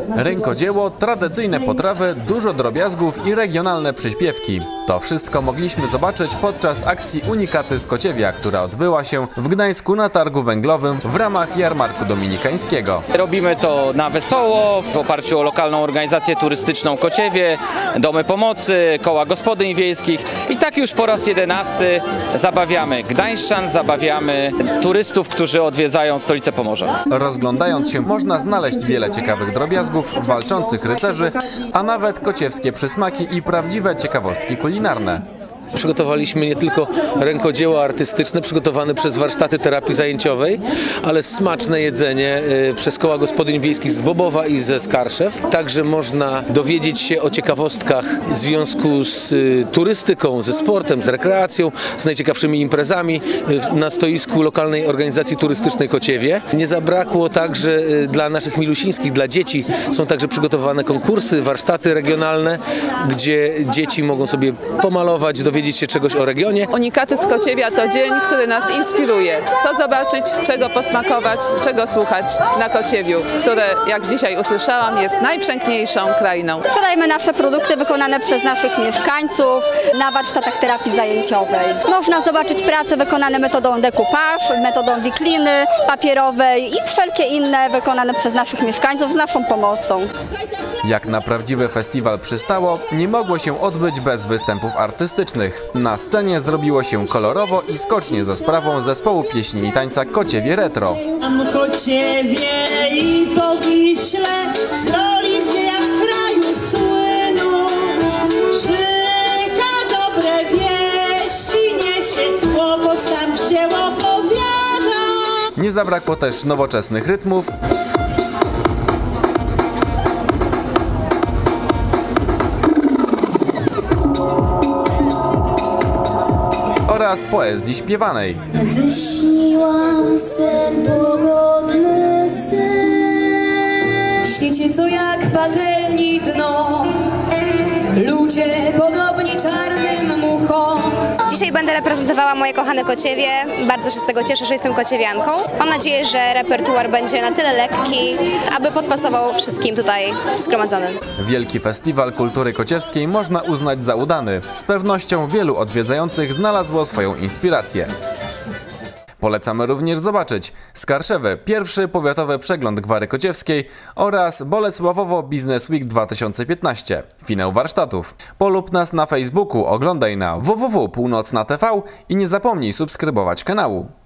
Rękodzieło, tradycyjne potrawy, dużo drobiazgów i regionalne przyśpiewki. To wszystko mogliśmy zobaczyć podczas akcji Unikaty z Kociewia, która odbyła się w Gdańsku na targu węglowym w ramach jarmarku dominikańskiego. Robimy to na wesoło, w oparciu o lokalną organizację turystyczną Kociewie, domy pomocy, koła gospodyń wiejskich i tak już po raz 11 zabawiamy gdańszczan, zabawiamy turystów, którzy odwiedzają stolicę Pomorza. Rozglądając się można znaleźć wiele ciekawych drobiazgów, walczących rycerzy, a nawet kociewskie przysmaki i prawdziwe ciekawostki kulinarne. Przygotowaliśmy nie tylko rękodzieło artystyczne przygotowane przez warsztaty terapii zajęciowej, ale smaczne jedzenie przez koła gospodyń wiejskich z Bobowa i ze Skarszew. Także można dowiedzieć się o ciekawostkach w związku z turystyką, ze sportem, z rekreacją, z najciekawszymi imprezami na stoisku lokalnej organizacji turystycznej Kociewie. Nie zabrakło także dla naszych milusińskich, dla dzieci są także przygotowane konkursy, warsztaty regionalne, gdzie dzieci mogą sobie pomalować, dowiedzieć się czegoś o regionie. Unikaty z Kociewia to dzień, który nas inspiruje. Co zobaczyć, czego posmakować, czego słuchać na Kociewiu, które, jak dzisiaj usłyszałam, jest najpiękniejszą krainą. Sprzedajemy nasze produkty wykonane przez naszych mieszkańców na warsztatach terapii zajęciowej. Można zobaczyć prace wykonane metodą decoupage, metodą wikliny papierowej i wszelkie inne wykonane przez naszych mieszkańców z naszą pomocą. Jak na prawdziwy festiwal przystało, nie mogło się odbyć bez występów artystycznych. Na scenie zrobiło się kolorowo i skocznie za sprawą zespołu pieśni i tańca Kociewie Retro. Kociewie i po Wiśle, z roli w dziejach kraju słyną. Żyka dobre wieści niesie, łobos tam się opowiada. Nie zabrakło też nowoczesnych rytmów oraz poezji śpiewanej. Wyśniłam sen, pogodny sen. W świecie co jak patelni dno, ludzie podobni czarnym muchom. Dzisiaj będę reprezentowała moje kochane Kociewie. Bardzo się z tego cieszę, że jestem kociewianką. Mam nadzieję, że repertuar będzie na tyle lekki, aby podpasował wszystkim tutaj zgromadzonym. Wielki Festiwal Kultury Kociewskiej można uznać za udany. Z pewnością wielu odwiedzających znalazło swoją inspirację. Polecamy również zobaczyć Skarszewy, pierwszy powiatowy przegląd Gwary Kociewskiej oraz Bolesławowo Business Week 2015, finał warsztatów. Polub nas na Facebooku, oglądaj na www.północna.tv i nie zapomnij subskrybować kanału.